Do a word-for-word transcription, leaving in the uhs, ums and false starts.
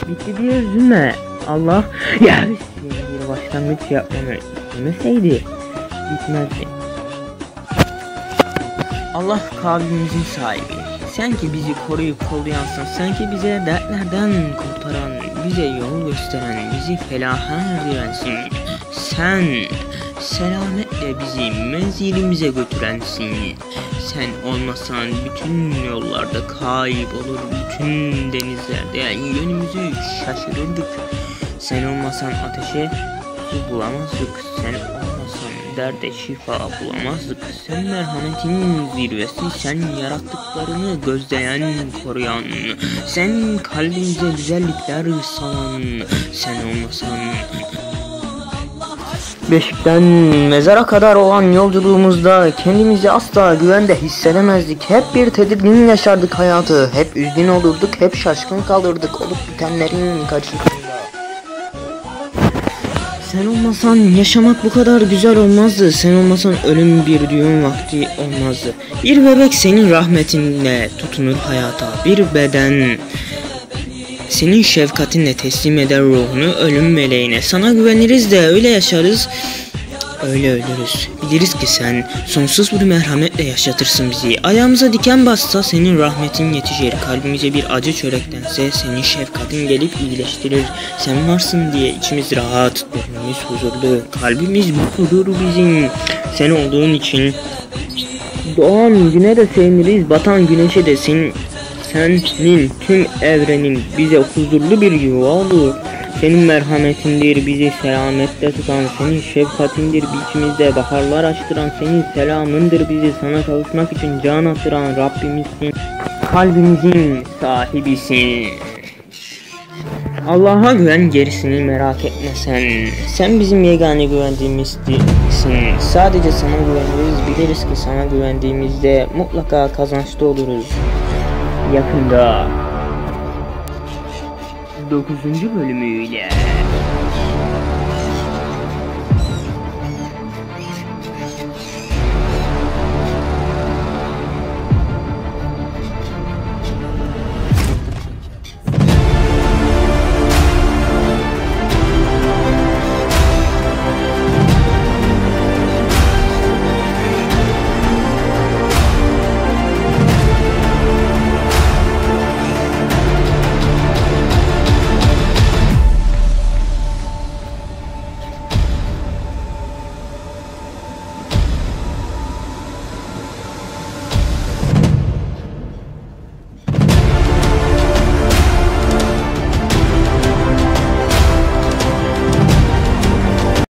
Bitti diye üzülme. Allah ya senin bir başlangıç yapmanı istemeseydi bitmezdi. Allah kalbimizin sahibi. Sen ki bizi koruyup kollayansın. Sen ki bize dertlerden kurtaran, bize yol gösteren, bizi felaha erdirensin. Sen selametle bizi menzilimize götürensin. Sen olmasan bütün yollarda kaybolur, bütün denizlerde yönümüzü şaşırırdık. Sen olmasan ateşe su bulamazdık. Sen olmasan derde şifa bulamazdık. Sen merhametin zirvesi, sen yarattıklarını gözleyen, koruyan, sen kalbimize güzellikler salan. Sen olmasan Beşikten mezara kadar olan yolculuğumuzda kendimizi asla güvende hissedemezdik. Hep bir tedirgin yaşardık hayatı. Hep üzgün olurduk, hep şaşkın kalırdık olup bitenlerin karşısında. Sen olmasan yaşamak bu kadar güzel olmazdı. Sen olmasan ölüm bir düğün vakti olmazdı. Bir bebek senin rahmetinle tutunur hayata. Bir beden senin şefkatinle teslim eder ruhunu ölüm meleğine. Sana güveniriz de öyle yaşarız, öyle ölürüz. Biliriz ki sen sonsuz bir merhametle yaşatırsın bizi. Ayağımıza diken bassa senin rahmetin yetişir. Kalbimize bir acı çöreklense senin şefkatin gelip iyileştirir. Sen varsın diye içimiz rahat, gönlümüz huzurlu, kalbimiz mutludur bizim. Sen olduğun için doğan güne de seviniriz, batan güneşe de senin. Senin tüm evrenin bize huzurlu bir yuva olur. Senin merhametindir bizi selamette tutan, senin şefkatindir içimizde baharlar açtıran, senin selamındır bizi sana kavuşmak için can attıran Rabbimizsin. Kalbimizin sahibisin. Allah'a güven, gerisini merak etme sen. Sen bizim yegane güvendiğimizsin. Sadece sana güveniriz, biliriz ki sana güvendiğimizde mutlaka kazançlı oluruz. Yakında dokuzuncu bölümüyle